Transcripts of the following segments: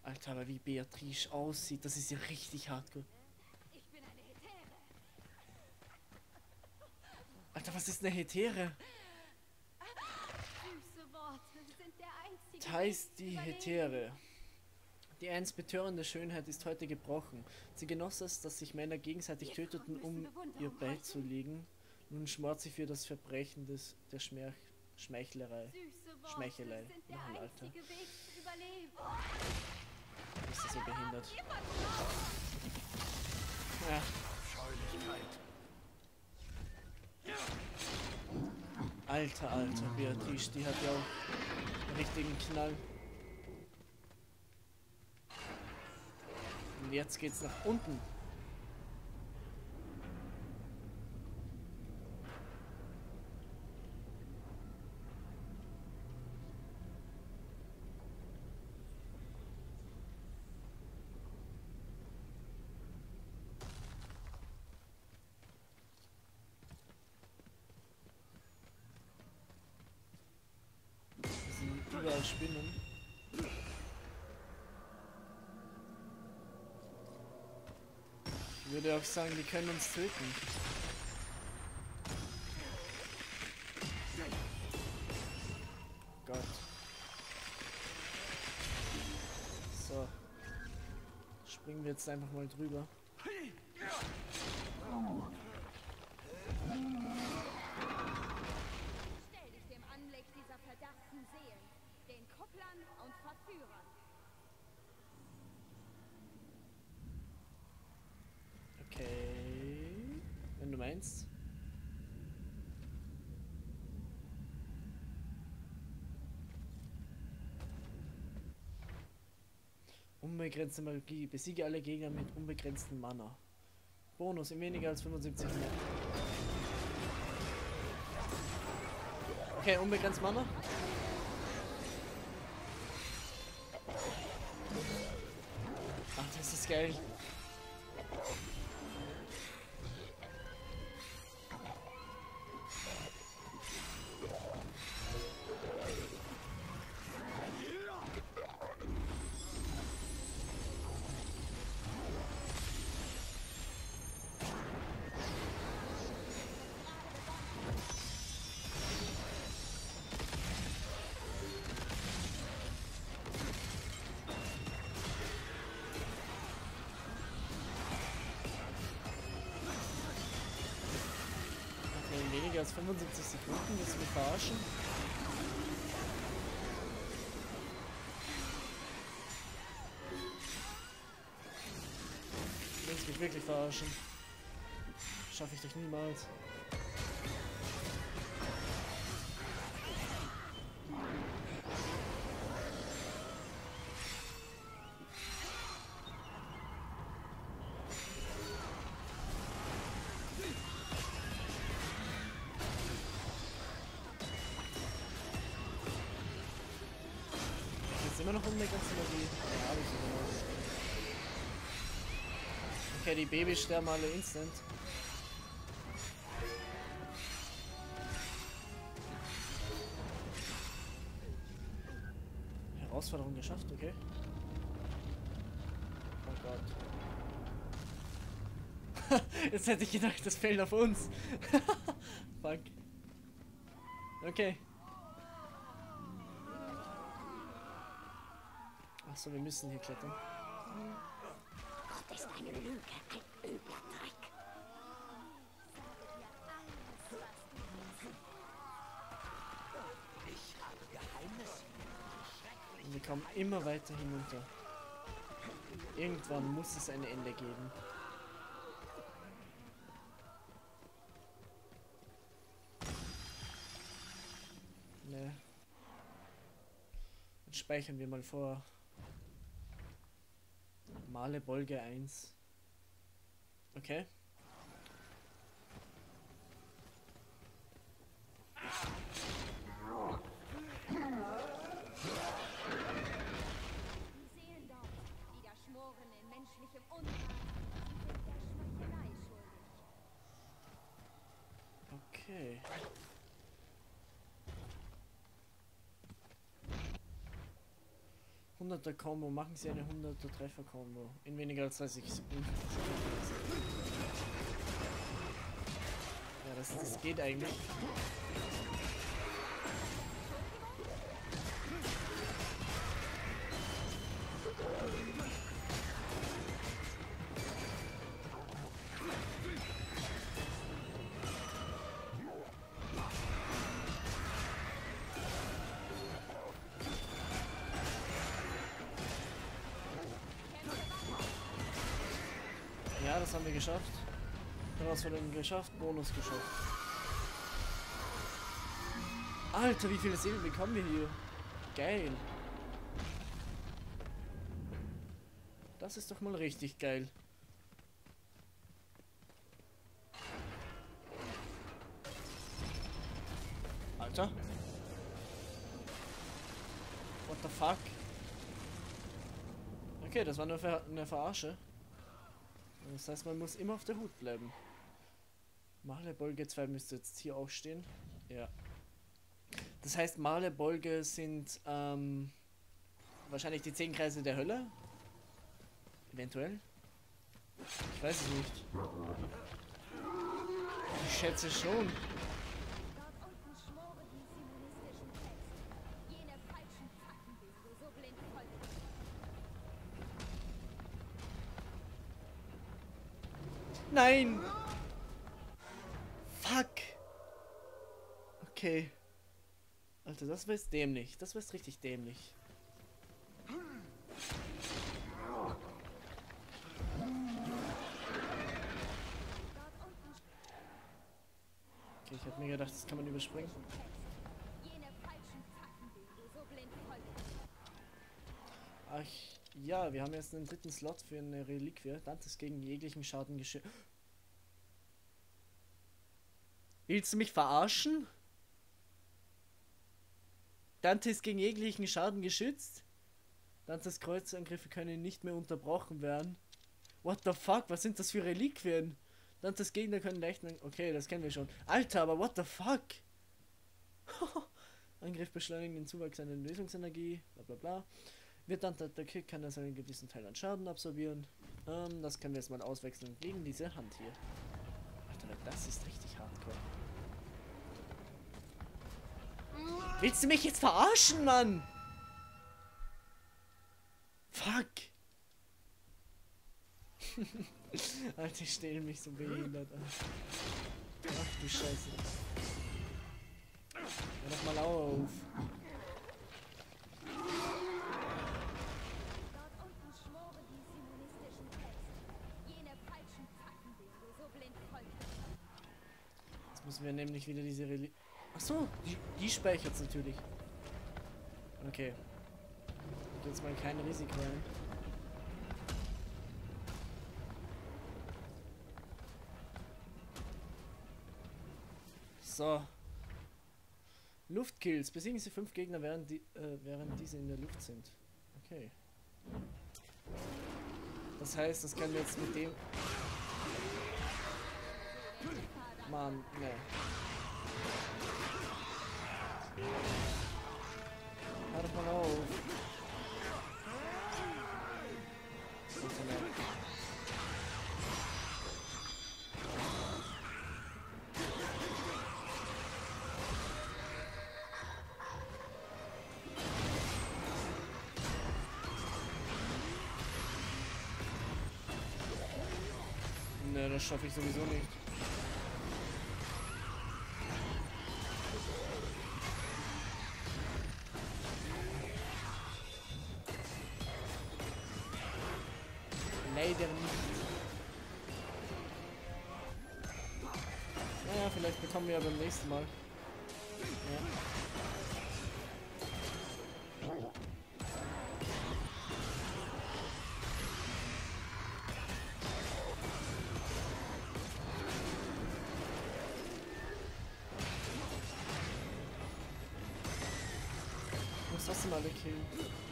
Alter, aber wie Beatrice aussieht, das ist ja richtig hardcore. Ich bin eine Hetäre. Alter, was ist eine Hetäre? Süße Worte sind der einzige Thais Weg zu die überleben. Hetäre. Die einst betörende Schönheit ist heute gebrochen. Sie genoss es, dass sich Männer gegenseitig Ihr töteten, Frauen um müssen Bewunderung ihr heucheln. beizulegen. Nun schmort sie für das Verbrechen der Schmeichlerei. Süße Worte Schmeichelei. sind der Nochmal, Alter. einzige Weg zu überleben. Ist das so behindert? Jemand Ja. Scheulichkeit. Alter, Beatrice, die hat ja auch einen richtigen Knall. Und jetzt geht's nach unten. Es sind überall Spinnen. Ich würde auch sagen, die können uns töten. Gott. So. Springen wir jetzt einfach mal drüber. Stell dich dem Anblick dieser verdammten Seelen, den Kupplern und Verführern. Okay. Wenn du meinst. Unbegrenzte Magie. Besiege alle Gegner mit unbegrenztem Mana. Bonus in weniger als 75 Minuten. Okay, unbegrenzt Mana. Ach, das ist geil. In weniger als 75 Sekunden, willst du mich verarschen? Willst du mich wirklich verarschen? Schaffe ich doch niemals. Jetzt immer noch unbegrenzt Magie. Ja, hab ich so genau. Okay, die Babys sterben alle instant. Herausforderung geschafft, okay. Oh Gott. Jetzt hätte ich gedacht, das fällt auf uns. Fuck. Okay. Achso, wir müssen hier klettern. Gott ist eine Lüge, ein übler Dreck. Ich habe Geheimnisse. Und wir kommen immer weiter hinunter. Irgendwann muss es ein Ende geben. Ne. Jetzt speichern wir mal vor. Male Bolge 1. Okay. Die Seelen dort, die da schmoren in menschlichem Unrat, sind der Schmeichelei schuldig. Okay. 100er Combo, machen Sie eine 100er Treffer Combo in weniger als 30 Sekunden. Ja, das geht eigentlich. Ja, das haben wir geschafft. Herausforderung geschafft, Bonus geschafft. Alter, wie viele Seelen bekommen wir hier? Geil. Das ist doch mal richtig geil. Alter. What the fuck? Okay, das war nur eine Verarsche. Das heißt, man muss immer auf der Hut bleiben. Male Bolge 2 müsste jetzt hier auch stehen. Ja. Das heißt, Male Bolge sind wahrscheinlich die 10 Kreise der Hölle. Eventuell. Ich weiß es nicht. Ich schätze schon. Dort unten schmoren die simonistische Texte. Jene falschen Fakten, denen du so blind folgst. Nein! Fuck! Okay. Alter, das war jetzt dämlich. Das war jetzt richtig dämlich. Okay, ich hab mir gedacht, das kann man überspringen. Jene falschen Fakten, denen du so blind folgst. Ach ja, wir haben jetzt einen dritten Slot für eine Reliquie. Dantes gegen jeglichen Schaden geschützt. Willst du mich verarschen? Dante ist gegen jeglichen Schaden geschützt. Dantes Kreuzangriffe können nicht mehr unterbrochen werden. What the fuck? Was sind das für Reliquien? Dantes Gegner können leicht... Okay, das kennen wir schon. Alter, aber what the fuck? Angriff beschleunigen den Zuwachs einer Lösungsenergie. Bla bla bla. Wird Dante attackiert, kann er seinen gewissen Teil an Schaden absorbieren. Das können wir jetzt mal auswechseln gegen diese Hand hier. Alter, das ist richtig hardcore. Willst du mich jetzt verarschen, Mann? Fuck. Alter, ich stelle mich so behindert an. Ach du Scheiße. Hör doch mal auf. Dort unten schmoren die simonistische Texte. Jene falschen Fakten, denen du so blind folgst. Jetzt müssen wir nämlich wieder diese Achso, die speichert es natürlich. Okay. Jetzt mal kein Risiko ein. So. Luftkills. Besiegen Sie 5 Gegner, während diese in der Luft sind. Okay. Das heißt, das können wir jetzt mit dem... Mann, ne. Hör doch mal auf. Ne, das schaffe ich sowieso nicht. Leider nicht. Naja, vielleicht bekommen wir ja beim nächsten Mal. Ja. Ich muss trotzdem alle killen.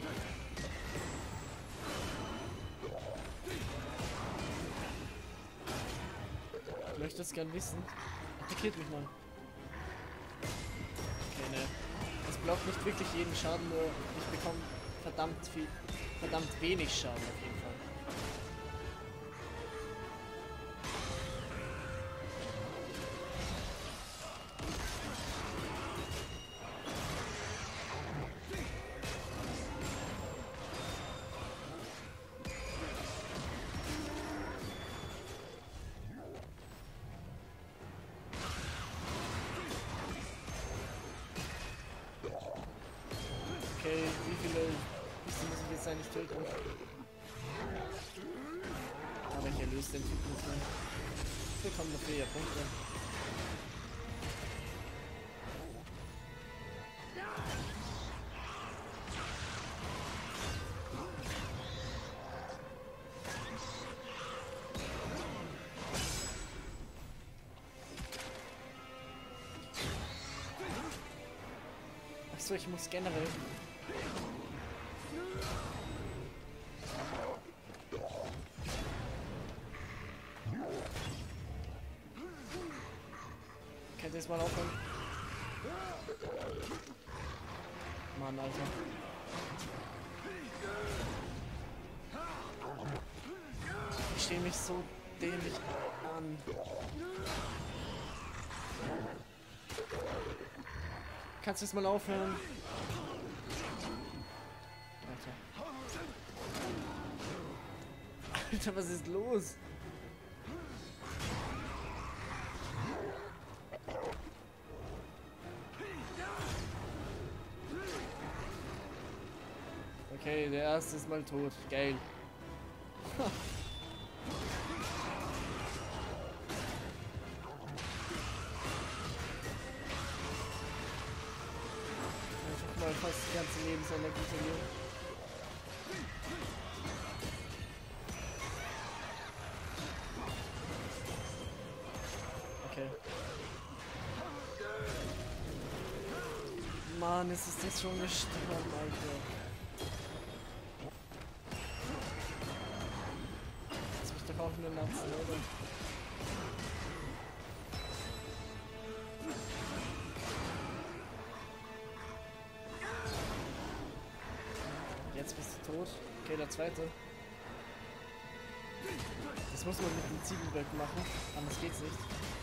Ich möchte das gern wissen. Attackiert mich mal. Okay, ne. Das blockt nicht wirklich jeden Schaden, nur ich bekomme verdammt wenig Schaden auf jeden Fall. Okay, wie viele Biester muss ich jetzt eigentlich töten? Aber ich erlöse den Typen nicht mehr. Wir bekommen noch 4 Punkte. Achso, ich muss generell. Könnt ihr jetzt mal aufhören? Mann, Alter. Ich stehe mich so dämlich an. Kannst du jetzt mal aufhören? Alter. Alter, was ist los? Okay, der erste ist mal tot. Geil. Einfach mal fast die ganze Lebensenergie verlieren. Okay. Mann, ist es jetzt schon gestorben, Alter. Jetzt muss doch auch nur lassen, oder? Jetzt bist du tot. Okay, der zweite. Das muss man mit dem Ziegelberg machen, anders geht's nicht.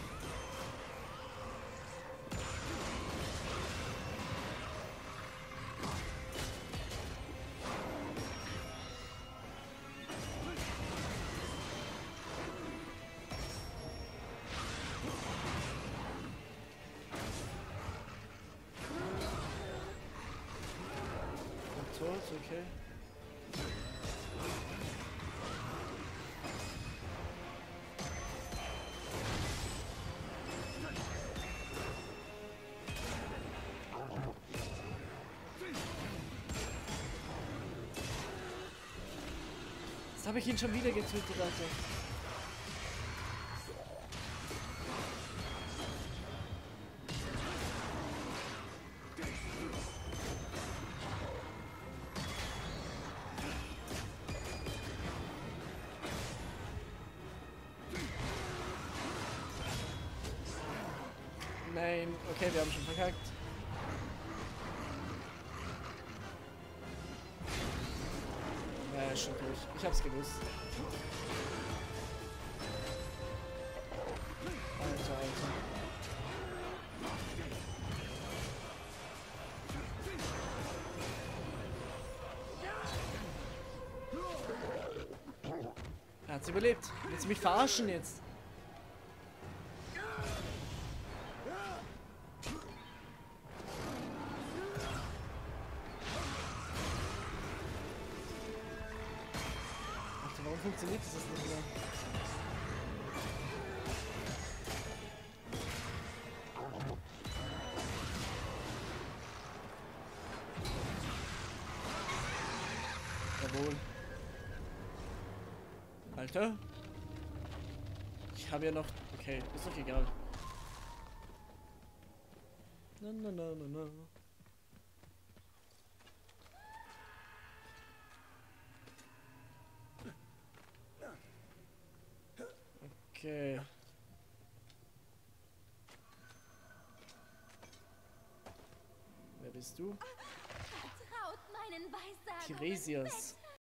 Tot, okay. Jetzt habe ich ihn schon wieder getötet, Alter. Nein, okay, wir haben schon verkackt. Ja, ist schon durch. Ich hab's gewusst. Alter, Alter. Er hat's überlebt. Willst du mich verarschen jetzt? Warum funktioniert das nicht mehr? Jawohl. Alter? Ich habe ja noch... Okay, ist doch egal. Na, na, na, na, na. Okay. Wer bist du? Vertraut meinen Weissagungen Tiresias.